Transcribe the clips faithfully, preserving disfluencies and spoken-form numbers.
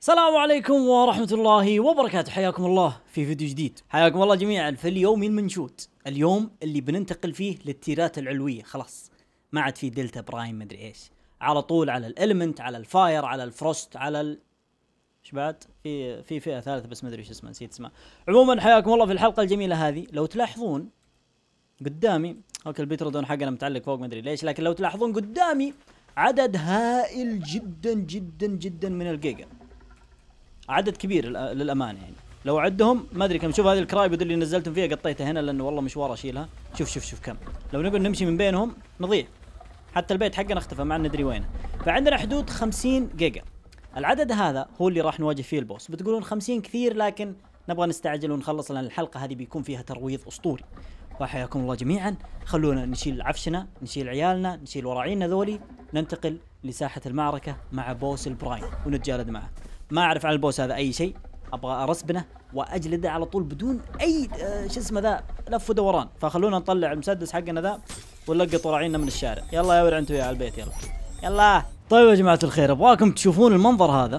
السلام عليكم ورحمة الله وبركاته، حياكم الله في فيديو جديد. حياكم الله جميعا في اليوم المنشود، اليوم اللي بننتقل فيه للتيرات العلوية. خلاص ما عاد في دلتا برايم مدري ايش، على طول على الاليمنت، على الفاير، على الفروست، على ال... ايش بعد في في فئة ثالثة بس ما ادري ايش اسمها، نسيت اسمها. عموما حياكم الله في الحلقة الجميلة هذه. لو تلاحظون قدامي، اوكي البيترودون حقنا متعلق فوق ما ادري ليش، لكن لو تلاحظون قدامي عدد هائل جدا جدا جدا من الجيجا، عدد كبير للامانه. يعني لو عدهم ما ادري كم. شوف هذه الكرايبود اللي نزلتهم فيها قطيتها هنا لانه والله مشوار اشيلها. شوف شوف شوف كم، لو نقول نمشي من بينهم نضيع، حتى البيت حقنا اختفى ما ندري وينه. فعندنا حدود خمسين جيجا. العدد هذا هو اللي راح نواجه فيه البوس. بتقولون خمسين كثير، لكن نبغى نستعجل ونخلص لان الحلقه هذه بيكون فيها ترويض اسطوري. وحياكم الله جميعا. خلونا نشيل عفشنا، نشيل عيالنا، نشيل وراعينا ذولي، ننتقل لساحه المعركه مع بوس البرايم ونتجالد معه. ما اعرف عن البوس هذا اي شيء، ابغى ارسبنه واجلده على طول بدون اي آه شو اسمه ذا لف ودوران. فخلونا نطلع المسدس حقنا ذا ونلقط وراعينا من الشارع. يلا يا ولد انتوا يا على البيت، يلا يلا. طيب يا جماعه الخير، ابغاكم تشوفون المنظر هذا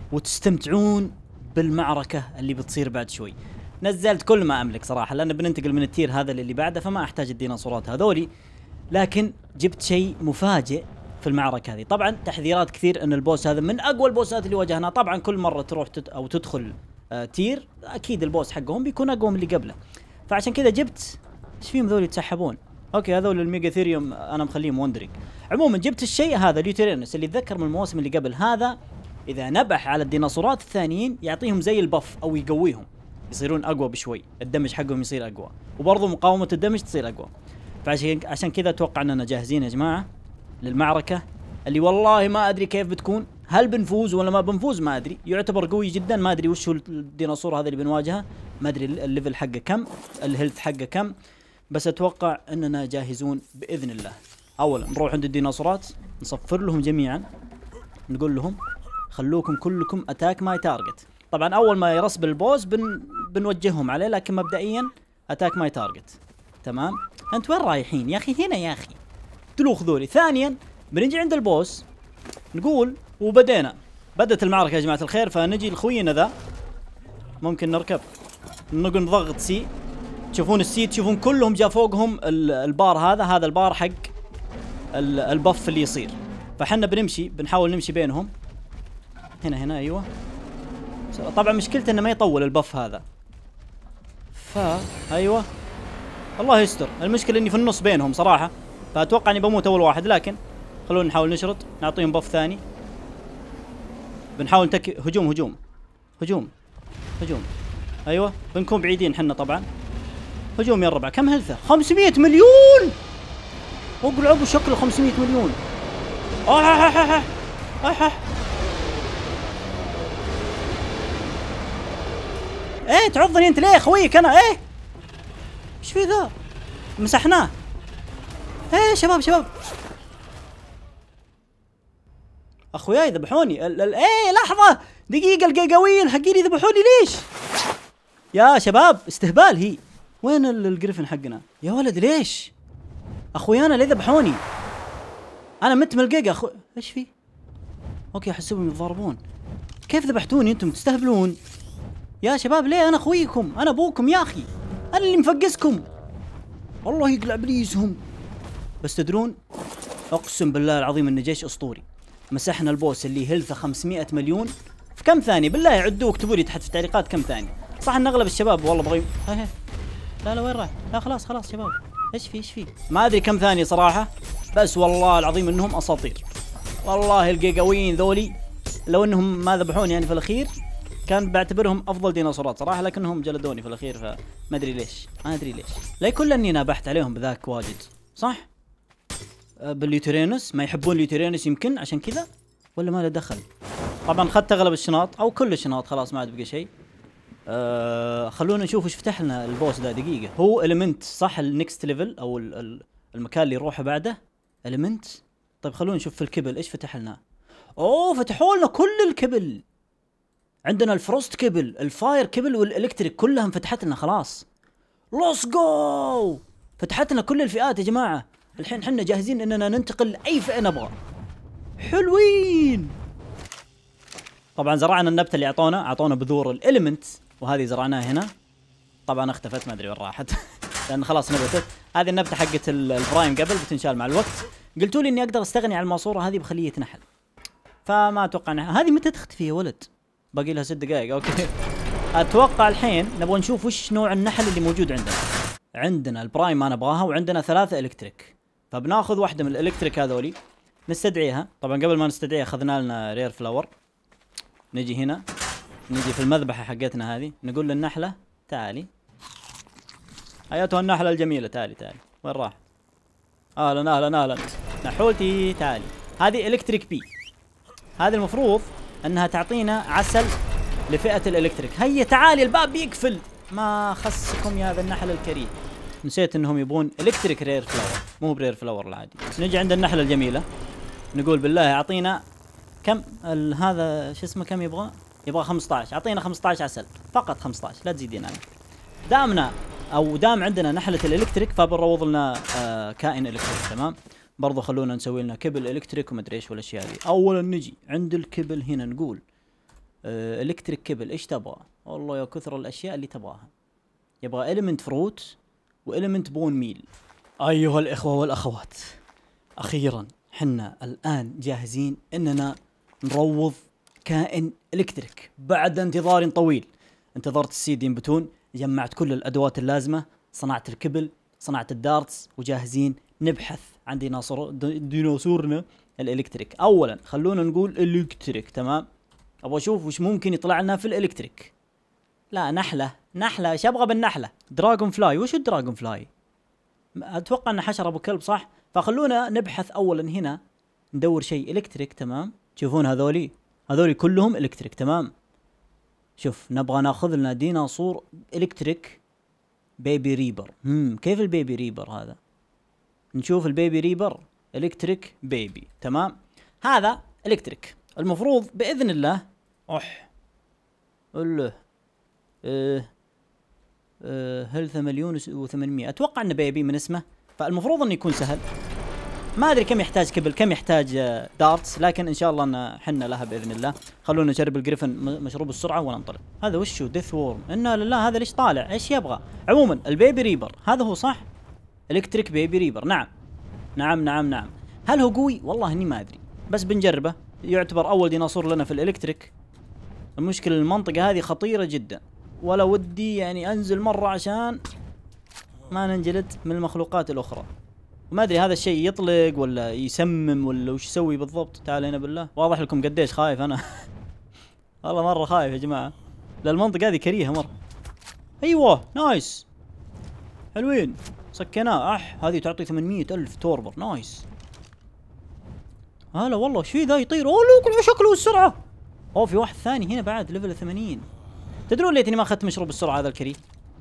وتستمتعون بالمعركه اللي بتصير بعد شوي. نزلت كل ما املك صراحه لان بننتقل من التير هذا للي بعده، فما احتاج الديناصورات هذولي، لكن جبت شيء مفاجئ في المعركة هذه. طبعا تحذيرات كثير ان البوس هذا من اقوى البوسات اللي واجهناها. طبعا كل مرة تروح تت او تدخل آه تير اكيد البوس حقهم بيكون اقوى من اللي قبله، فعشان كذا جبت ايش فيهم ذول يتسحبون. اوكي هذول الميجاثيريوم انا مخليهم وندرينج. عموما جبت الشيء هذا اليوتيرينوس اللي اتذكر من المواسم اللي قبل. هذا اذا نبح على الديناصورات الثانيين يعطيهم زي البف او يقويهم، يصيرون اقوى بشوي، الدمج حقهم يصير اقوى، وبرضه مقاومة الدمج تصير اقوى. فعشان عشان كذا اتوقع اننا جاهزين يا جماعة للمعركة اللي والله ما ادري كيف بتكون. هل بنفوز ولا ما بنفوز ما ادري. يعتبر قوي جدا، ما ادري وش هو الديناصور هذا اللي بنواجهه، ما ادري الليفل حقه كم، الهيلث حقه كم، بس اتوقع اننا جاهزون باذن الله. اولا نروح عند الديناصورات نصفر لهم جميعا، نقول لهم خلوكم كلكم اتاك ماي تارجت. طبعا اول ما يرسب البوس بن بنوجههم عليه، لكن مبدئيا اتاك ماي تارجت. تمام. انت وين رايحين يا اخي؟ هنا يا اخي تلوخ ذولي. ثانيا بنجي عند البوس نقول وبدينا بدت المعركة يا جماعة الخير. فنجي لخوينا ذا، ممكن نركب نقول نضغط سي، تشوفون السي، تشوفون كلهم جاء فوقهم البار هذا، هذا البار حق البف اللي يصير. فحنا بنمشي بنحاول نمشي بينهم. هنا هنا ايوه. طبعا مشكلته انه ما يطول البف هذا، فا ايوه الله يستر. المشكلة اني في النص بينهم صراحة، فاتوقع اني بموت اول واحد، لكن خلونا نحاول نشرط نعطيهم بف ثاني. بنحاول نتك هجوم هجوم هجوم هجوم. ايوه بنكون بعيدين حنا طبعا. هجوم يا الربع. كم هلثه؟ خمسمية مليون. اقول عقب شكله خمسمية مليون. اه اه اه اه اه ايه تعضني انت ليه خويك انا؟ ايه ايش في ذا؟ مسحناه. ايه شباب شباب اخوياي ذبحوني. ال ال ايه لحظة دقيقة، القيقاويين حقين يذبحوني ليش؟ يا شباب استهبال هي. وين الجريفن حقنا يا ولد؟ ليش اخويانا ليه ذبحوني؟ انا مت من القيقة اخو. ايش في؟ اوكي احسبهم يتضاربون. كيف ذبحتوني انتم؟ تستهبلون يا شباب. ليه؟ انا اخويكم، انا ابوكم يا اخي، انا اللي مفقسكم. والله يقلع ابليسهم. بس تدرون اقسم بالله العظيم ان جيش اسطوري. مسحنا البوس اللي هيلثه خمسمية مليون في كم ثانية؟ بالله عدوا واكتبوا لي تحت في التعليقات كم ثانية. صح ان اغلب الشباب والله بغي. لا لا وين راح؟ لا خلاص خلاص شباب. ايش في ايش في؟ ما ادري كم ثانية صراحة، بس والله العظيم انهم اساطير. والله الجيجاويين ذولي لو انهم ما ذبحوني يعني في الاخير كان بعتبرهم افضل ديناصورات صراحة، لكنهم جلدوني في الاخير، فما ادري ليش ما ادري ليش. لا يكون اني نابحت عليهم بذاك واجد صح؟ باليوتيرينوس ما يحبون اليوتيرينوس يمكن عشان كذا، ولا ما له دخل. طبعا اخذت اغلب الشناط او كل الشناط، خلاص ما عاد بقى شيء. أه خلونا نشوف ايش فتح لنا البوس ذا. دقيقه هو اليمنت صح؟ النكست ليفل او المكان اللي يروحه بعده اليمنت. طيب خلونا نشوف في الكبل ايش فتح لنا. اوه فتحوا لنا كل الكبل. عندنا الفروست كبل، الفاير كبل، والالكتريك كلها انفتحت لنا خلاص. ليتس جو. فتحت لنا كل الفئات يا جماعه. الحين حنا جاهزين اننا ننتقل لاي فئة نبغى. حلوين. طبعا زرعنا النبته اللي اعطونا، اعطونا بذور الاليمنت وهذه زرعناها هنا. طبعا اختفت ما ادري وين راحت لان خلاص نبتت. هذه النبته حقت البرايم قبل بتنشال مع الوقت. قلتوا لي اني اقدر استغني عن الماسوره هذه بخليه نحل، فما اتوقع انها هذه متى تختفي يا ولد. باقي لها ست دقائق. اوكي اتوقع الحين نبغى نشوف وش نوع النحل اللي موجود عندنا. عندنا البرايم ما نبغاها، وعندنا ثلاثه الكتريك، فبناخذ واحده من الالكتريك هذولي نستدعيها. طبعا قبل ما نستدعيها اخذنا لنا رير فلاور. نجي هنا، نجي في المذبحه حقتنا هذه، نقول للنحله تعالي ايتها النحله الجميله، تعالي تعالي. وين راح؟ اهلا اهلا اهلا نحولتي، تعالي. هذه الكتريك بي، هذه المفروض انها تعطينا عسل لفئه الالكتريك. هيا تعالي الباب بيقفل، ما خصكم يا هذا النحل الكريم. نسيت انهم يبون الكتريك رير فلاور مو برير فلاور العادي. نجي عند النحله الجميله نقول بالله اعطينا كم هذا شو اسمه، كم يبغى؟ يبغى خمسة عشر. اعطينا خمسة عشر عسل فقط، خمسة عشر لا تزيدين عنه. دامنا او دام عندنا نحله الالكتريك فبنروض لنا آه كائن الكتريك. تمام. برضو خلونا نسوي لنا كبل الكتريك ومدري ايش والاشياء هذه. اولا نجي عند الكبل هنا نقول آه الكتريك كبل ايش تبغى؟ والله يا كثر الاشياء اللي تبغاها. يبغى اليمنت فروت واليمنت بون ميل. ايها الاخوه والاخوات، اخيرا حنا الان جاهزين اننا نروض كائن الكتريك بعد انتظار طويل. انتظرت السيد ينبتون، جمعت كل الادوات اللازمه، صنعت الكبل، صنعت الدارتس، وجاهزين نبحث عن ديناصور ديناصورنا الالكتريك. اولا خلونا نقول الكتريك. تمام. ابغى اشوف وش ممكن يطلع لنا في الالكتريك. لا نحله، نحله ايش ابغى بالنحله؟ دراجون فلاي. وش الدراجون فلاي؟ اتوقع انه حشره ابو كلب صح؟ فخلونا نبحث اولا هنا ندور شيء الكتريك. تمام. تشوفون هذولي هذولي كلهم الكتريك. تمام. شوف نبغى ناخذ لنا ديناصور الكتريك بيبي ريبر. امم كيف البيبي ريبر هذا؟ نشوف البيبي ريبر الكتريك بيبي. تمام. هذا الكتريك المفروض باذن الله اح له اه اه هيلث مليون وثمانمية. اتوقع انه بيبي من اسمه، فالمفروض انه يكون سهل. ما ادري كم يحتاج كبل، كم يحتاج دارتس، لكن ان شاء الله ان حنا لها باذن الله. خلونا نجرب الجريفن مشروب السرعه وننطلق. هذا وشو؟ ديث وورم. انا لله هذا ليش طالع؟ ايش يبغى؟ عموما البيبي ريبر هذا هو صح؟ الكتريك بيبي ريبر. نعم نعم نعم نعم. هل هو قوي؟ والله اني ما ادري، بس بنجربه. يعتبر اول ديناصور لنا في الالكتريك. المشكله المنطقه هذه خطيره جدا، ولا ودي يعني انزل مره عشان ما ننجلد من المخلوقات الاخرى. ما ادري هذا الشيء يطلق ولا يسمم ولا وش يسوي بالضبط. تعال هنا بالله، واضح لكم قديش خايف انا والله مره خايف يا جماعه، للمنطقه هذه كريهه مره. ايوه نايس حلوين سكناه. اح هذه تعطي ثمانمية الف توربر. نايس. هلا والله ايش في ذا يطير؟ اوه لوك شكله والسرعه. اوه في واحد ثاني هنا بعد ليفل ثمانين. تدرون ليتني ما اخذت مشروب السرعه هذا الكريه.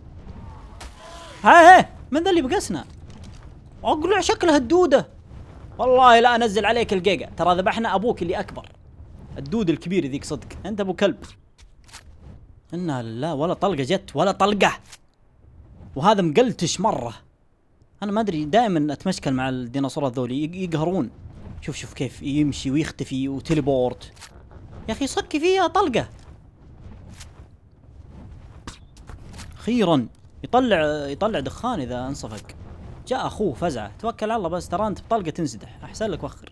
ها ها من ذا اللي بقسنا؟ اقلع شكلها الدوده. والله لا انزل عليك الجيجا، ترى ذبحنا ابوك اللي اكبر. الدود الكبير ذيك صدق، انت ابو كلب. انا لله ولا طلقه جت ولا طلقه، وهذا مقلتش مره. انا ما ادري دائما اتمشكل مع الديناصورات ذولي يقهرون. شوف شوف كيف يمشي ويختفي وتليبورت. يا اخي صكي فيها طلقه. اخيرا يطلع يطلع دخان اذا انصفق. جاء اخوه فزعه. توكل على الله بس، ترى انت بطلقه تنسدح. احسن لك وخر.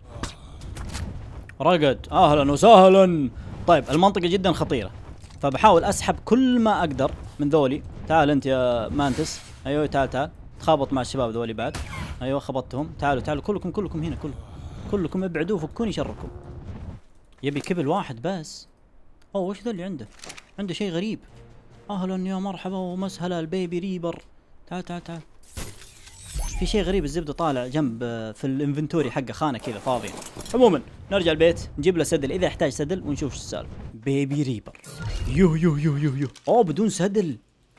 رقد اهلا وسهلا. طيب المنطقه جدا خطيره، فبحاول اسحب كل ما اقدر من ذولي. تعال انت يا مانتس. ايوه تعال تعال تخابط مع الشباب ذولي بعد. ايوه خبطتهم. تعالوا تعالوا كلكم كلكم هنا، كلكم كلكم ابعدوا فكوني شركم. يبي كبل واحد بس. اوه وش ذا اللي عنده؟ عنده شيء غريب. اهلا يا مرحبا ومسهلا البيبي ريبر. تعال تعال تعال. في شيء غريب الزبده طالع جنب في الانفنتوري حقه، خانه كذا فاضيه. عموما نرجع البيت نجيب له سدل اذا يحتاج سدل ونشوف ايش السالفه. بيبي ريبر. يو يو يو يو يو. اوه بدون سدل.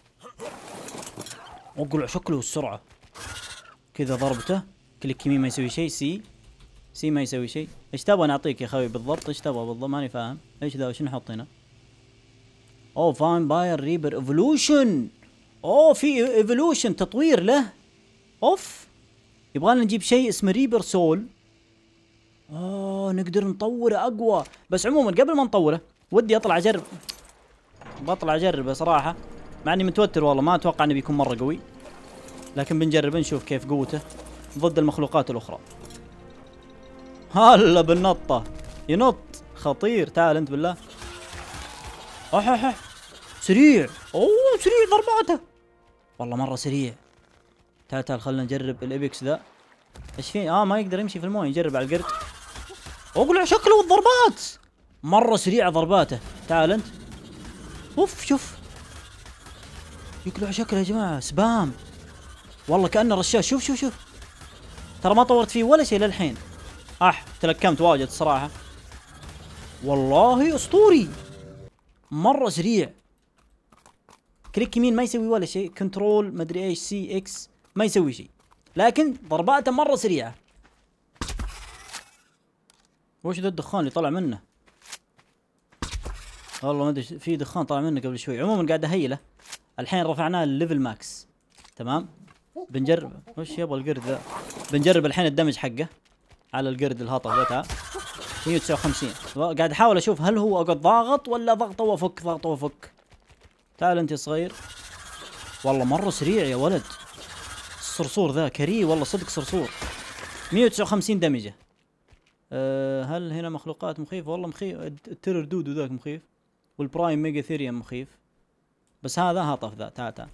اقلع شكله والسرعه. كذا ضربته كليك يمين ما يسوي شيء. سي سي ما يسوي شيء. ايش تبغى نعطيك يا خوي بالضبط؟ ايش تبغى بالضبط؟ ماني فاهم. ايش ذا؟ وش نحط هنا؟ اوه فامباير ريبر ايفولوشن. اوه في ايفولوشن تطوير له. اوف يبغالنا نجيب شيء اسمه ريبر سول. اوه نقدر نطوره اقوى. بس عموما قبل ما نطوره ودي اطلع اجرب، بطلع اجرب صراحه، مع اني متوتر والله، ما اتوقع انه بيكون مره قوي، لكن بنجرب نشوف كيف قوته ضد المخلوقات الاخرى. هلا بالنطه، ينط خطير. تعال انت بالله. اح اح سريع، اوه سريع ضرباته والله مره سريع. تعال تعال خلنا نجرب الابيكس ذا. ايش فيه؟ اه ما يقدر يمشي في المويه، نجرب على القرد. اقلع شكله والضربات مره سريعه ضرباته. تعال انت. اوف شوف يقلع شكله يا جماعه، سبام والله كانه رشاش. شوف شوف شوف، ترى ما طورت فيه ولا شيء للحين. اح تلكمت واجد الصراحه، والله اسطوري مره سريع. كليك يمين ما يسوي ولا شيء، كنترول مدري ايش سي اكس ما يسوي شيء، لكن ضرباته مره سريعه. وش ذا الدخان اللي طلع منه؟ والله ما ادري، في دخان طلع منه قبل شوي. عموما قاعد اهيله الحين، رفعناه الليفل ماكس تمام. بنجرب وش يبغى القرد ذا. بنجرب الحين الدمج حقه على القرد الهطل ذا. تعال مية وتسعة وخمسين. قاعد احاول اشوف هل هو اقعد ضاغط ولا ضغطه وافك ضغطه وافك. تعال انت يا صغير، والله مره سريع يا ولد. الصرصور ذا كريه والله صدق صرصور. مية وتسعة وخمسين دمجه. أه هل هنا مخلوقات مخيفه؟ والله مخيف. التيرر دودو ذاك مخيف، والبرايم ميجا ثيريوم مخيف، بس هذا هطف ذا. تعال تعال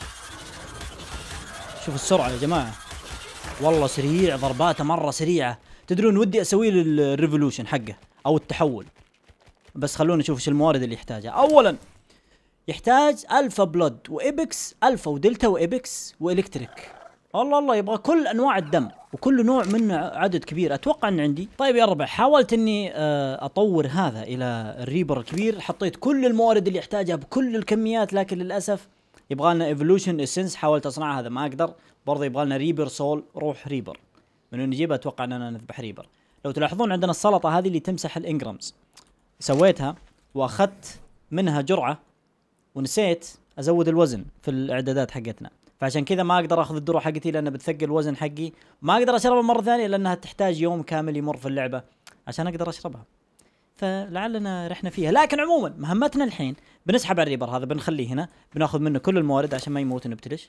شوف السرعه يا جماعه، والله سريع ضرباته مره سريعه. تدرون ودي اسوي له الريفولوشن حقه او التحول، بس خلونا نشوف ايش الموارد اللي يحتاجها. اولا يحتاج الفا بلود وابكس، الفا ودلتا وابكس والكتريك. الله الله يبغى كل انواع الدم، وكل نوع منه عدد كبير. اتوقع ان عندي. طيب يا ربع، حاولت اني اطور هذا الى الريبر الكبير، حطيت كل الموارد اللي يحتاجها بكل الكميات، لكن للاسف يبغى لنا ايفولوشن اسنس. حاولت اصنعها، هذا ما اقدر. برضه يبغى لنا ريبر سول، روح ريبر. من وين نجيبها؟ اتوقع اننا نذبح ريبر. لو تلاحظون عندنا السلطه هذه اللي تمسح الانجرامز، سويتها واخذت منها جرعه ونسيت ازود الوزن في الاعدادات حقتنا، فعشان كذا ما اقدر اخذ الذره حقتي لانها بتثقل الوزن حقي. ما اقدر اشربها مره ثانيه لانها تحتاج يوم كامل يمر في اللعبه عشان اقدر اشربها، فلعلنا رحنا فيها. لكن عموما مهمتنا الحين بنسحب على الريبر هذا، بنخليه هنا، بناخذ منه كل الموارد عشان ما يموت نبتلش.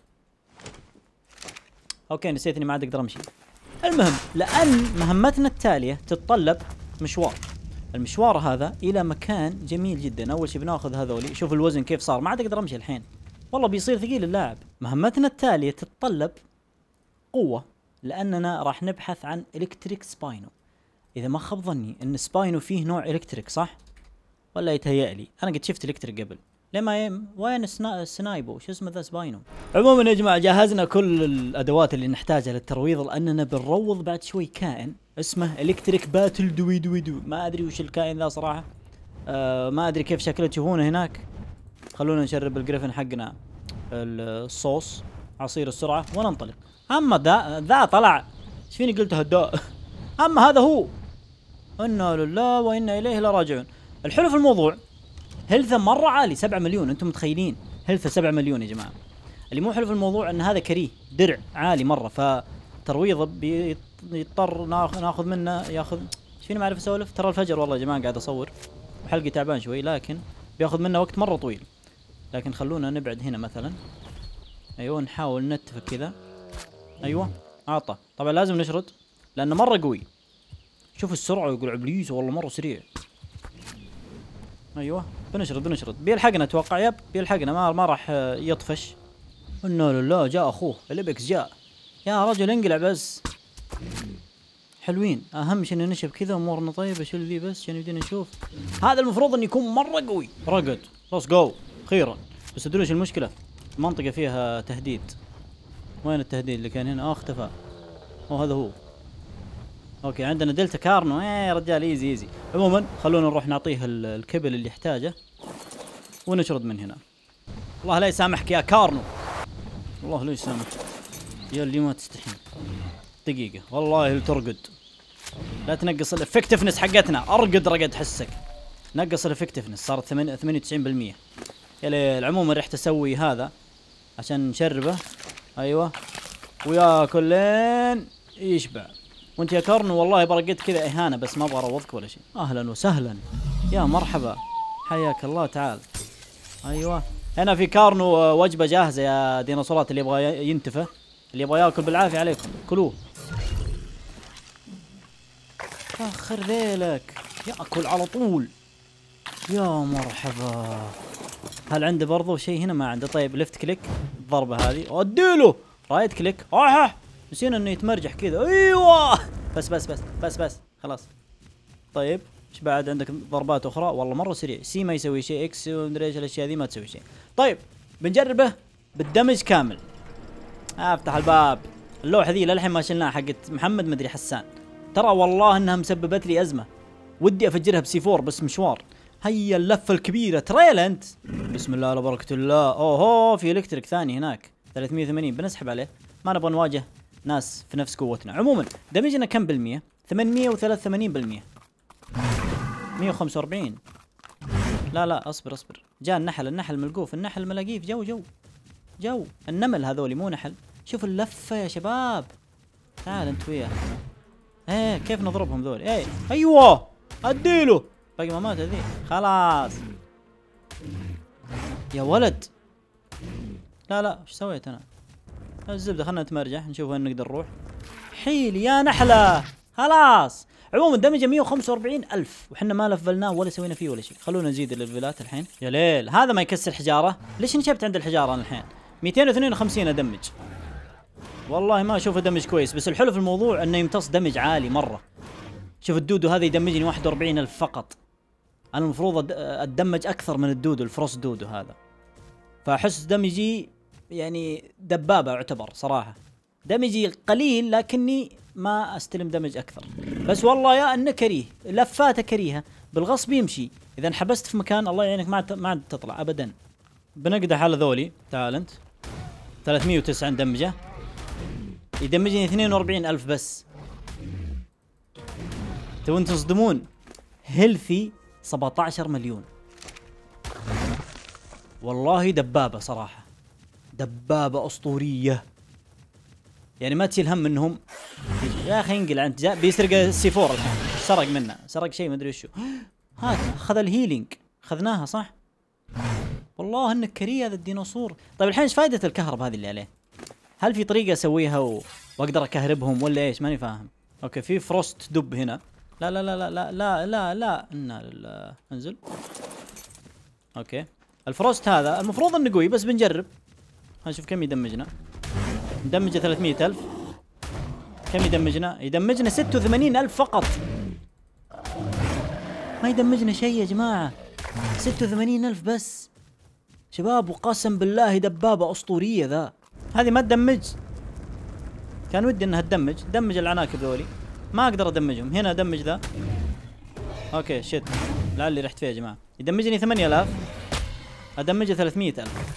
اوكي نسيت اني ما عاد اقدر امشي. المهم، لان مهمتنا التاليه تتطلب مشوار، المشوار هذا الى مكان جميل جدا. اول شيء بناخذ هذولي. شوف الوزن كيف صار، ما عاد اقدر امشي الحين، والله بيصير ثقيل اللاعب. مهمتنا التاليه تتطلب قوه، لاننا راح نبحث عن الكتريك سباينو. اذا ما خاب ظني ان سباينو فيه نوع الكتريك، صح ولا يتهيأ لي؟ انا قد شفت الكتريك قبل. لما يم... وين سنا... سنايبو شو اسمه ذا سباينو. عموما يا جماعه جهزنا كل الادوات اللي نحتاجها للترويض، لاننا بنروض بعد شوي كائن اسمه الكتريك باتل دوي دوي دو. ما ادري وش الكائن ذا صراحه، آه ما ادري كيف شكله تشوفونه هناك. خلونا نشرب الجريفن حقنا الصوص عصير السرعه وننطلق. اما ذا ذا طلع ايش فيني قلت هداء. اما هذا هو، انا لله وانا اليه لراجعون. الحلو في الموضوع هيلثه مره عالي، سبعة مليون. انتم متخيلين هيلثه سبعة مليون يا جماعه؟ اللي مو حلو في الموضوع ان هذا كريه درع عالي مره، فترويضه بيضطر ناخذ منه ياخذ. ايش فيني ما اعرف اسولف؟ ترى الفجر والله يا جماعه قاعد اصور وحلقي تعبان شوي، لكن بياخذ منا وقت مره طويل. لكن خلونا نبعد هنا مثلا. ايوه نحاول نتفك كذا. ايوه عطى. طبعا لازم نشرد لانه مره قوي. شوف السرعه، يقول ابليس والله مره سريع. ايوه بنشرد بنشرد بيلحقنا اتوقع. يب بيلحقنا، ما ما راح يطفش. انه لله جاء اخوه الابكس جاء. يا رجل انقلع بس. حلوين، اهم شيء ان نشب كذا امورنا طيبه. شو ذي بس عشان يبدينا نشوف. هذا المفروض انه يكون مره قوي. رقد ليتس جو اخيرا. بس تدرون ايش المشكله؟ المنطقه فيها تهديد. وين التهديد اللي كان هنا؟ اه اختفى. اوه هذا هو. اوكي عندنا دلتا كارنو. ايه يا رجال ايزي ايزي. عموما خلونا نروح نعطيه الكبل اللي يحتاجه ونشرد من هنا. الله لا يسامحك يا كارنو، الله لا يسامحك يا اللي ما تستحي. دقيقة والله ترقد، لا تنقص الافكتفنس حقتنا. ارقد رقد حسك. نقص الافكتفنس صارت ثمانية وتسعين بالمية. يا ليل. عموما رحت اسوي هذا عشان نشربه. ايوه وياكل لين يشبع. وانت يا كارنو والله برقدت كذا اهانه، بس ما ابغى اروضك ولا شيء. اهلا وسهلا يا مرحبا. حياك الله. تعال. ايوه هنا في كارنو وجبه جاهزه يا ديناصورات، اللي يبغى ينتفه، اللي يبغى ياكل بالعافيه عليكم كلوه. اخر ذيلك ياكل على طول. يا مرحبا. هل عنده برضو شيء هنا؟ ما عنده. طيب ليفت كليك الضربه هذه، اديله رايت كليك. اه نسينا انه يتمرجح كذا. ايوه بس بس بس بس بس خلاص. طيب ايش بعد عندك ضربات اخرى؟ والله مره سريع. سي ما يسوي شيء، اكس ومدري ايش الاشياء ذي ما تسوي شيء. طيب بنجربه بالدمج كامل. افتح الباب. اللوحه ذي للحين ما شلناها، حقت محمد مدري حسان، ترى والله انها مسببت لي ازمه. ودي افجرها بسي فور بس مشوار. هيا اللفه الكبيره تريل انت. بسم الله على بركه الله. اوه في الكتريك ثاني هناك ثلاثمية وثمانين، بنسحب عليه. ما نبغى نواجه ناس في نفس قوتنا. عموما دمجنا كم بالمية؟ ثمانمية وثلاثة وثمانين بالمية. مية وخمسة وأربعين. لا لا اصبر اصبر. جاء النحل، النحل ملقوف، النحل ملاقيه في جو جو جو. النمل هذولي مو نحل. شوف اللفه يا شباب. تعال انت وياه. ايه كيف نضربهم ذول؟ ايه ايوه اديله. باقي ما مات ذي خلاص يا ولد. لا لا ايش سويت انا؟ الزبده خلنا نتمرجح نشوف وين نقدر نروح. حيل يا نحله خلاص. عموما دمجه مية وخمسة وأربعين ألف وحنا ما لفلناه ولا سوينا فيه ولا شيء. خلونا نزيد الليفلات الحين. يا ليل هذا ما يكسر حجاره. ليش نشبت عند الحجاره انا الحين؟ مئتين واثنين وخمسين ادمج. والله ما اشوفه دمج كويس، بس الحلو في الموضوع انه يمتص دمج عالي مره. شوف الدودو هذا يدمجني واحد وأربعين ألف فقط. انا المفروض اتدمج اكثر من الدودو الفروست دودو هذا، فاحس دمجي يعني دبابه اعتبر صراحه. دمجي قليل لكني ما استلم دمج اكثر. بس والله يا انه كريه، لفاته كريهه، بالغصب يمشي. اذا انحبست في مكان الله يعينك ما ما عاد تطلع ابدا. بنقدح على ذولي. تعال انت. ثلاثمية وتسعة ندمجه، يدمجني اثنين وأربعين ألف بس. تبون تصدمون؟ هيلثي سبعة عشر مليون. والله دبابة صراحة، دبابة أسطورية. يعني ما تشيل هم منهم. يا أخي انقلع أنت. جاء بيسرق السي فور الحين. سرق منه، سرق شيء ما أدري وشو. هات أخذ الهيلينج، أخذناها صح؟ والله إنك كريه هذا الديناصور. طيب الحين إيش فائدة الكهرباء هذه اللي عليه؟ هل في طريقة أسويها و... وأقدر أكهربهم ولا إيش؟ ماني فاهم. أوكي في فروست دب هنا. لا لا لا لا لا لا لا لا إنا لله. انزل. أوكي الفروست هذا المفروض إنه قوي، بس بنجرب. هنشوف كم يدمجنا. ندمجه ثلاثمية ألف. كم يدمجنا؟ يدمجنا ستة وثمانين ألف فقط. ما يدمجنا شيء يا جماعة. ستة وثمانين ألف بس شباب، وقسم بالله دبابة أسطورية ذا. هذه ما تدمج. كان ودي انها تدمج. دمج العناكب ذولي. ما اقدر ادمجهم. هنا ادمج ذا. اوكي شت. لعلي رحت فيه يا جماعة. يدمجني ثمانية آلاف. ادمجه ثلاثمية ألف.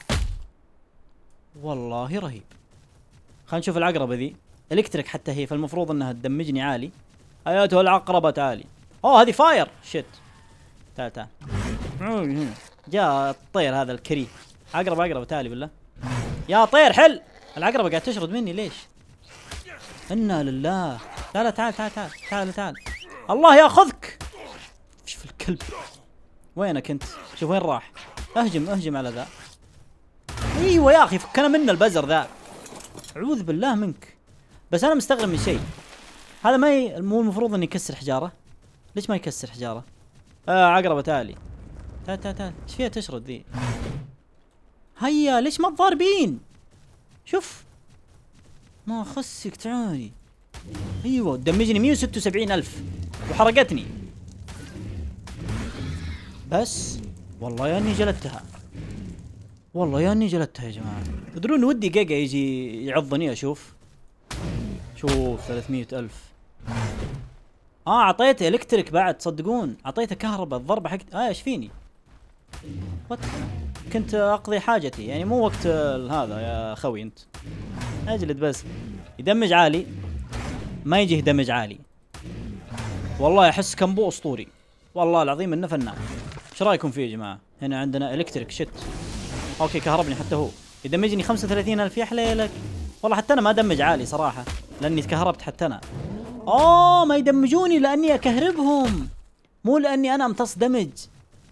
والله رهيب. خلينا نشوف العقربة ذي. الكتريك حتى هي، فالمفروض انها تدمجني عالي. اياتها العقربة تعالي. اوه هذه فاير. شت. تعال تعال. جاء الطير هذا الكريه. عقرب عقربة تعالي بالله. يا طير حل. العقربة قاعد تشرد مني ليش؟ إنا لله. لا لا تعال تعال تعال تعال تعال. الله ياخذك. شوف الكلب. وينك انت؟ شوف وين راح. اهجم اهجم على ذا. ايوه يا اخي فكنا منا البزر ذا. اعوذ بالله منك. بس انا مستغرب من شيء. هذا ما ي... مو المفروض انه يكسر حجارة؟ ليش ما يكسر حجارة؟ اه عقربة تعالي. تعال تعال تعال. ايش فيها تشرد ذي؟ هيا ليش ما تضاربين؟ شوف ما خسك تعالي. ايوه دمجني مية وستة وسبعين ألف وحرقتني. بس والله يا اني جلدتها. والله يا اني جلدتها يا جماعة. تدرون ودي جيجا يجي يعضني اشوف. شوف ثلاثمية ألف. اه اعطيته الكتريك بعد تصدقون. اعطيته كهرباء. الضربة حقت اه ايش فيني؟ وات؟ كنت اقضي حاجتي يعني مو وقت هذا يا خوي انت. اجلد بس. يدمج عالي. ما يجي دمج عالي. والله احس كمبو اسطوري. والله العظيم انه فنان. ايش رايكم فيه يا جماعه؟ هنا عندنا الكتريك شت. اوكي كهربني حتى هو. يدمجني خمسة وثلاثين ألف يا حليلك. والله حتى انا ما دمج عالي صراحه لاني تكهربت حتى انا. اوه ما يدمجوني لاني اكهربهم، مو لاني انا امتص دمج.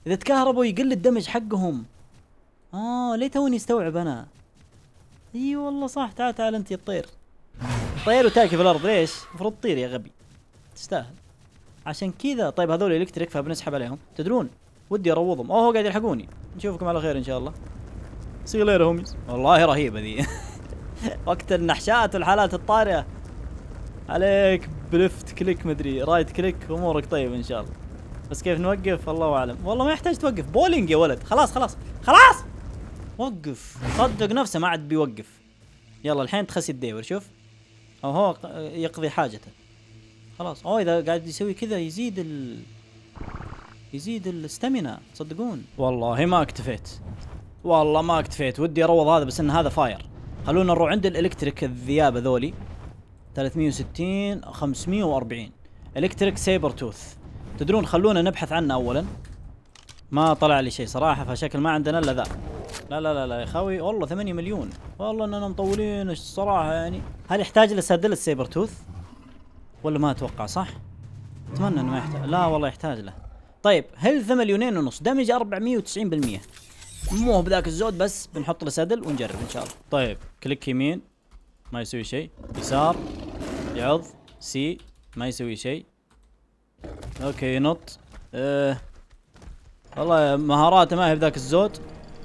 اذا تكهربوا يقل الدمج حقهم. اه ليه توني استوعب انا. اي والله صح. تعال تعال انت الطير، طير وتاكي في الارض. ليش؟ المفروض تطير يا غبي، تستاهل. عشان كذا. طيب هذول الكتريك فبنسحب عليهم. تدرون ودي اروضهم. اوه قاعد يلحقوني. نشوفكم على خير ان شاء الله. سي لير هوميز. والله رهيبه ذي. وقت النحشات والحالات الطارئه عليك بلفت كليك مدري رايت كليك امورك طيب ان شاء الله. بس كيف نوقف الله اعلم. والله ما يحتاج توقف. بولينج يا ولد. خلاص خلاص خلاص وقف. صدق نفسه ما عاد بيوقف. يلا الحين تخسي الديور. شوف او هو يقضي حاجته خلاص. اوه اذا قاعد يسوي كذا يزيد ال يزيد الاستامينا. تصدقون والله ما اكتفيت. والله ما اكتفيت. ودي اروض هذا بس ان هذا فاير. خلونا نروح عند الالكتريك الذيابه ذولي. ثلاثمية وستين خمسمية وأربعين الكتريك سايبر توث. تدرون خلونا نبحث عنه اولا. ما طلع لي شيء صراحه، فشكل ما عندنا الا ذا. لا لا لا لا يا خوي والله ثمانية مليون. والله اننا مطولين الصراحه يعني. هل يحتاج لسادل السايبر توث ولا ما اتوقع؟ صح اتمنى انه ما يحتاج. لا والله يحتاج له. طيب هيلث مليونين ونص، دمج أربعمية وتسعين بالمية. مو بذاك الزود بس بنحط له سادل ونجرب ان شاء الله. طيب كليك يمين ما يسوي شيء، يسار يعض، سي ما يسوي شيء. اوكي نط. أه والله مهاراته ما هي بذاك الزود.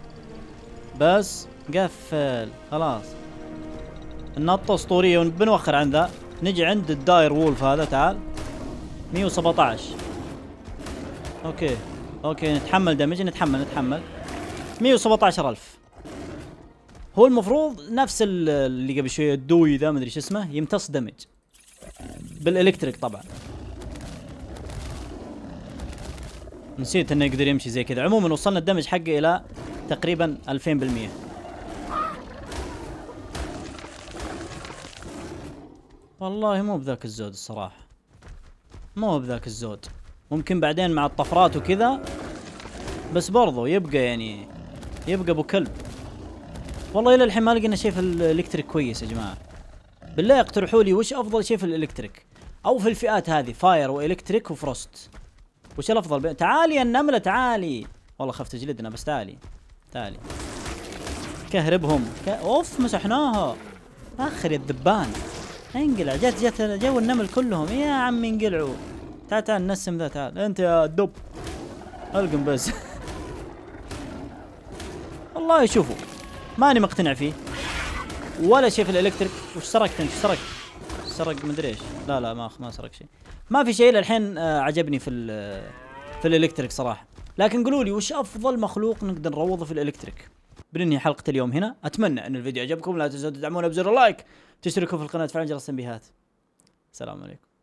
بس قفل خلاص. النطة اسطورية وبنوخر عن ذا. نجي عند الداير وولف هذا. تعال مية وسبعطعش. اوكي اوكي نتحمل دمج. نتحمل نتحمل مية وسبعطعش ألف. هو المفروض نفس اللي قبل شوية الدوي ذا مدري شو اسمه يمتص دمج بالالكتريك طبعا. نسيت انه يقدر يمشي زي كذا. عموما وصلنا الدمج حقه الى تقريبا ألفين بالمية. والله مو بذاك الزود الصراحة، مو بذاك الزود. ممكن بعدين مع الطفرات وكذا، بس برضو يبقى يعني يبقى ابو كلب. والله الى الحين ما لقينا شيء في الالكتريك كويس يا جماعة. بالله اقترحوا لي وش افضل شيء في الالكتريك او في الفئات هذه، فاير والكتريك وفروست. وش الافضل بي... تعالي يا النملة تعالي. والله خفت تجلدنا بس تعالي تعالي كهربهم. ك... اوف مسحناها. اخر يا الذبان انقلع. جت جت جو النمل كلهم يا عمي انقلعوا. تعال تعال نسم ذا. تعال انت يا دب القم بس. والله شوفوا ماني مقتنع فيه ولا شيء في الالكتريك. وش سرقت انت؟ سرقت سرق مدري ايش. لا لا ما ما سرق شيء. ما في شيء للحين آه عجبني في في الالكتريك صراحه. لكن قولوا لي وش افضل مخلوق نقدر نروضه في الالكتريك. بننهي حلقه اليوم هنا. اتمنى ان الفيديو عجبكم. لا تنسوا تدعمونا بزر اللايك، تشتركوا في القناه، تفعلوا جرس التنبيهات. السلام عليكم.